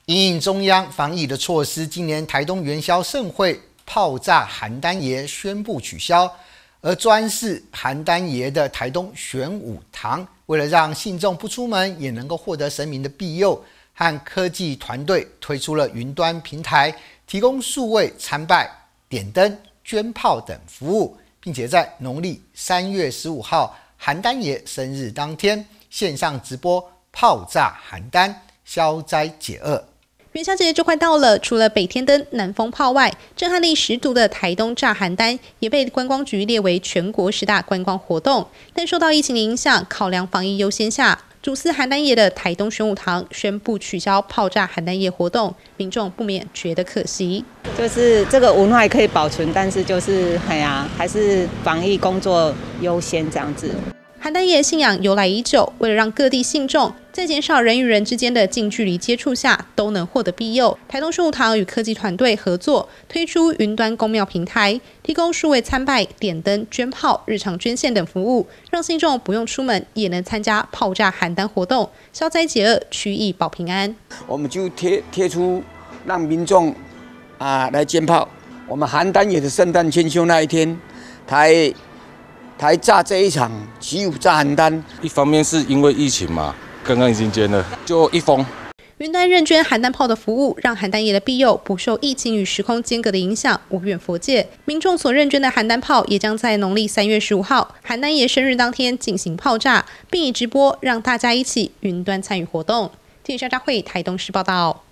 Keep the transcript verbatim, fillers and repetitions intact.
因应中央防疫的措施，今年台东元宵盛会炮炸邯郸爷宣布取消，而专事邯郸爷的台东玄武堂，为了让信众不出门也能够获得神明的庇佑，和科技团队推出了云端平台，提供数位参拜、点灯、捐炮等服务，并且在农历三月十五号邯郸爷生日当天线上直播炮炸邯郸，消灾解厄。 元宵节就快到了，除了北天灯、南风炮外，震撼力十足的台东炸邯郸也被观光局列为全国十大观光活动。但受到疫情的影响，考量防疫优先下，主祀邯郸爷的台东玄武堂宣布取消炮炸邯郸爷活动，民众不免觉得可惜。 就是这个文化也可以保存，但是就是哎呀，还是防疫工作优先这样子。 邯郸爷信仰由来已久，为了让各地信众在减少人与人之间的近距离接触下都能获得庇佑，台东玄武堂与科技团队合作推出云端公庙平台，提供数位参拜、点灯、捐炮、日常捐献等服务，让信众不用出门也能参加炮炸邯郸活动，消灾解厄，趋疫保平安。 我们就贴贴出让民众啊来捐炮。我们邯郸爷的圣诞千秋那一天，台。台炸这一场起武炸邯郸， 一方面是因为疫情嘛，刚刚已经捐了，就一封。 云端认捐邯郸炮的服务，让邯郸爷的庇佑不受疫情与时空间隔的影响，无远弗届。民众所认捐的邯郸炮，也将在农历三月十五号邯郸爷生日当天进行炮炸，并以直播让大家一起云端参与活动。记者张佳慧台东市报道。